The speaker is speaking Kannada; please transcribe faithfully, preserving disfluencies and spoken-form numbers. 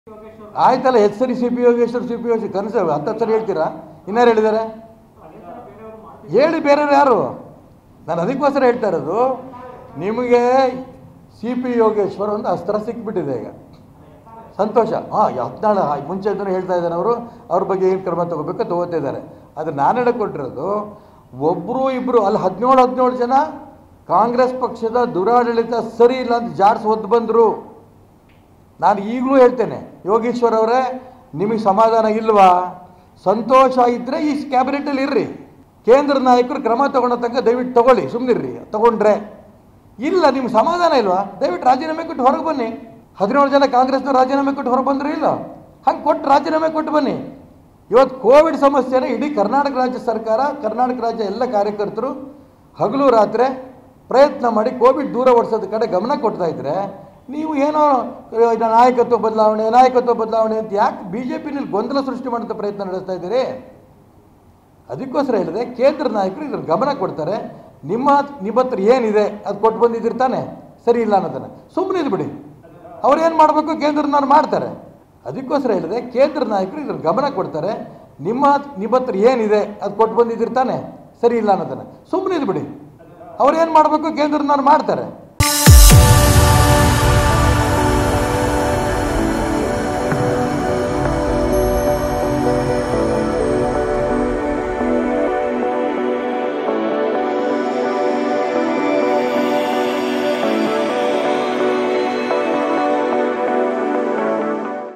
ಆಯ್ತಲ್ಲ, ಎಚ್ ಸರಿ C P Yogeshwar C P Yogeshwar ಕನಸು ಹತ್ತು ಸರಿ ಹೇಳ್ತೀರಾ? ಇನ್ನಾರು ಹೇಳಿದ್ದಾರೆ ಹೇಳಿ, ಬೇರೆಯವ್ರು ಯಾರು? ನಾನು ಅದಕ್ಕೋಸ್ಕರ ಹೇಳ್ತಾ ಇರೋದು, ನಿಮಗೆ ಸಿ ಪಿ ಯೋಗೇಶ್ವರ್ ಒಂದು ಅಸ್ತ್ರ ಸಿಕ್ಬಿಟ್ಟಿದೆ ಈಗ. ಸಂತೋಷ. ಹಾಂ, ಹದಿನಾಳು ಮುಂಚೆ ಅಂತಲೂ ಹೇಳ್ತಾ ಇದ್ದಾರೆ ಅವರು, ಅವ್ರ ಬಗ್ಗೆ ಏನು ಕ್ರಮ ತೊಗೋಬೇಕು ತೊಗೋತಾ ಇದ್ದಾರೆ. ಆದರೆ ನಾನು ಹೇಳಿಕೊಟ್ಟಿರೋದು, ಒಬ್ಬರು ಇಬ್ಬರು ಅಲ್ಲಿ ಹದಿನೇಳು ಹದಿನೇಳು ಜನ ಕಾಂಗ್ರೆಸ್ ಪಕ್ಷದ ದುರಾಡಳಿತ ಸರಿ ಇಲ್ಲ ಅಂತ ಜಾಡ್ಸ್ ಒದ್ದು ಬಂದರು. ನಾನು ಈಗಲೂ ಹೇಳ್ತೇನೆ, ಯೋಗೇಶ್ವರ್ ಅವರೇ, ನಿಮಗೆ ಸಮಾಧಾನ ಇಲ್ವಾ? ಸಂತೋಷ ಇದ್ದರೆ ಈ ಕ್ಯಾಬಿನೆಟಲ್ಲಿ ಇರ್ರಿ. ಕೇಂದ್ರ ನಾಯಕರು ಕ್ರಮ ತೊಗೊಳ್ಳೋ ತನಕ ದಯವಿಟ್ಟು ತೊಗೊಳ್ಳಿ, ಸುಮ್ಮನಿರ್ರಿ. ತೊಗೊಂಡ್ರೆ ಇಲ್ಲ, ನಿಮ್ಗೆ ಸಮಾಧಾನ ಇಲ್ವಾ? ದಯವಿಟ್ಟು ರಾಜೀನಾಮೆ ಕೊಟ್ಟು ಹೊರಗೆ ಬನ್ನಿ. ಹದಿನೇಳು ಜನ ಕಾಂಗ್ರೆಸ್ನವ್ರು ರಾಜೀನಾಮೆ ಕೊಟ್ಟು ಹೊರಗೆ ಬಂದ್ರೆ ಇಲ್ಲ, ಹಂಗೆ ಕೊಟ್ಟು ರಾಜೀನಾಮೆ ಕೊಟ್ಟು ಬನ್ನಿ. ಇವತ್ತು ಕೋವಿಡ್ ಸಮಸ್ಯೆನ ಇಡೀ ಕರ್ನಾಟಕ ರಾಜ್ಯ ಸರ್ಕಾರ, ಕರ್ನಾಟಕ ರಾಜ್ಯ ಎಲ್ಲ ಕಾರ್ಯಕರ್ತರು ಹಗಲು ರಾತ್ರಿ ಪ್ರಯತ್ನ ಮಾಡಿ ಕೋವಿಡ್ ದೂರ ಓಡಿಸೋದ ಕಡೆ ಗಮನ ಕೊಡ್ತಾ ಇದ್ರೆ, ನೀವು ಏನೋ ನಾಯಕತ್ವ ಬದಲಾವಣೆ ನಾಯಕತ್ವ ಬದಲಾವಣೆ ಅಂತ ಯಾಕೆ ಬಿ ಜೆ ಪಿನಲ್ಲಿ ಗೊಂದಲ ಸೃಷ್ಟಿ ಮಾಡೋಂಥ ಪ್ರಯತ್ನ ನಡೆಸ್ತಾ ಇದ್ದೀರಿ? ಅದಕ್ಕೋಸ್ಕರ ಹೇಳಿದೆ, ಕೇಂದ್ರ ನಾಯಕರು ಇದ್ರ ಗಮನ ಕೊಡ್ತಾರೆ. ನಿಮ್ಮ ನಿಮ್ಮ ಹತ್ರ ಏನಿದೆ ಅದು ಕೊಟ್ಟು ಬಂದಿದ್ದಿರ್ತಾನೆ, ಸರಿ ಇಲ್ಲ ಅನ್ನೋದನ್ನು ಸುಮ್ಮನೆ ಇದ್ಬಿಡಿ. ಅವ್ರು ಏನು ಮಾಡಬೇಕು ಕೇಂದ್ರನವ್ರು ಮಾಡ್ತಾರೆ. ಅದಕ್ಕೋಸ್ಕರ ಹೇಳಿದೆ, ಕೇಂದ್ರ ನಾಯಕರು ಇದ್ರ ಗಮನ ಕೊಡ್ತಾರೆ. ನಿಮ್ಮ ನಿಮ್ಮ ಹತ್ರ ಏನಿದೆ ಅದು ಕೊಟ್ಟು ಬಂದಿದ್ದಿರ್ತಾನೆ, ಸರಿ ಇಲ್ಲ ಅನ್ನೋದನ್ನು ಸುಮ್ಮನೆ ಇದ್ಬಿಡಿ. ಅವ್ರು ಏನು ಮಾಡಬೇಕು ಕೇಂದ್ರನವ್ರು ಮಾಡ್ತಾರೆ.